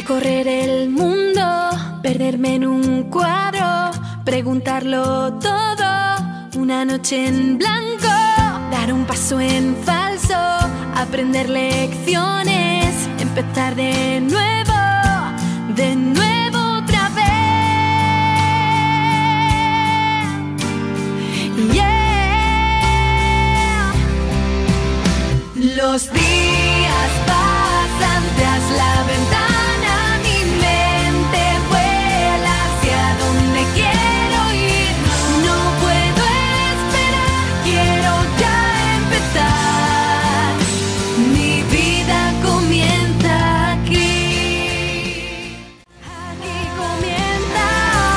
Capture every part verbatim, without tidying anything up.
Recorrer el mundo, perderme en un cuadro, preguntarlo todo, una noche en blanco, dar un paso en falso, aprender lecciones, empezar de nuevo, de nuevo otra vez. Yeah. Los días pasan tras la ventana, mi mente vuela hacia donde quiero ir. No puedo esperar, quiero ya empezar. Mi vida comienza aquí. Aquí comienza.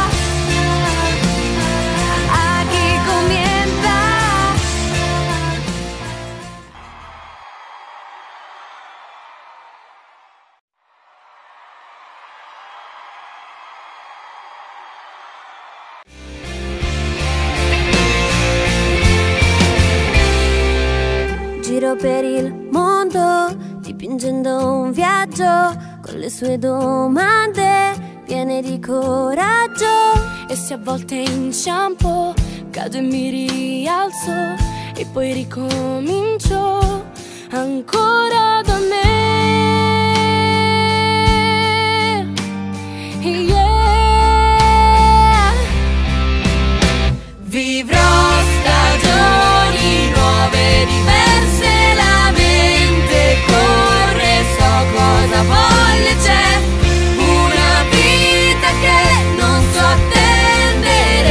Aquí comienza. Giro per il mondo, dipingendo un viaggio, con le sue domande piene di coraggio. E se a volte inciampo, cado e mi rialzo, e poi ricomincio ancora da me. Yeah. Vivrò stagioni nuove, diverse, la mente corre, so cosa voglio, c'è una vita che non so attendere.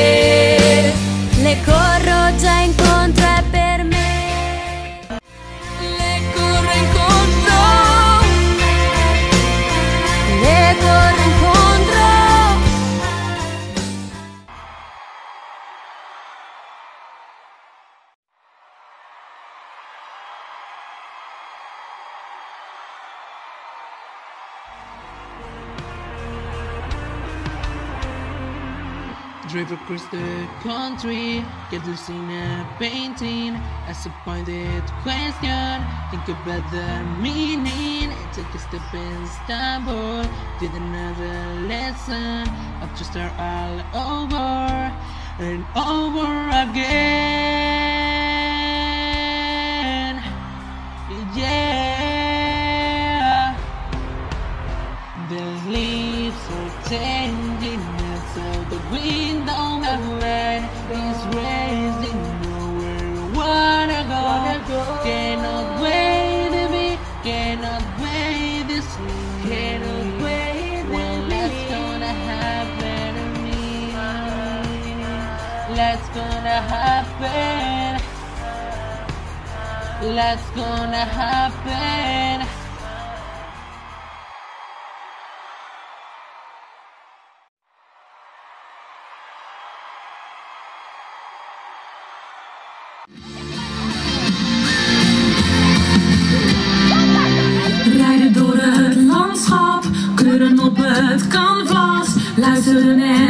Le corro già incontro, è per me. Le corro incontro. Le corro incontro. Drive across the country, get lost in a painting, ask a pointed question, think about the meaning, take a step and stumble, did another lesson, have to start all over, and over again, yeah, the leaves are changing, so the wind on the land is raising, nowhere you wanna go, cannot wait to be, cannot wait to see, cannot wait to well, be. That's gonna happen to me, that's gonna happen, that's gonna happen. Rijden door het landschap, kleuren op het canvas, luisteren en